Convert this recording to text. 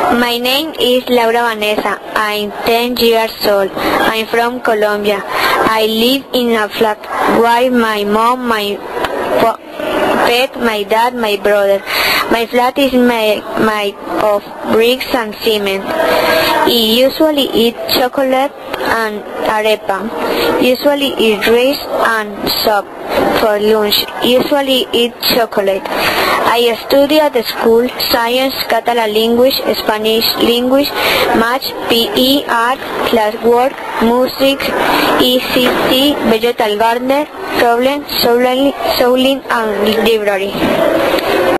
My name is Laura Vanessa. I'm 10 years old. I'm from Colombia. I live in a flat with my mom, my pet, my dad, my brother. My flat is made of bricks and cement. I usually eat chocolate and arepa. Usually eat rice and soup. For lunch, usually eat chocolate. I study at the school science, Catalan language, Spanish language, math, PE, art, classwork, music, ECT, vegetable gardener, problem solving and library.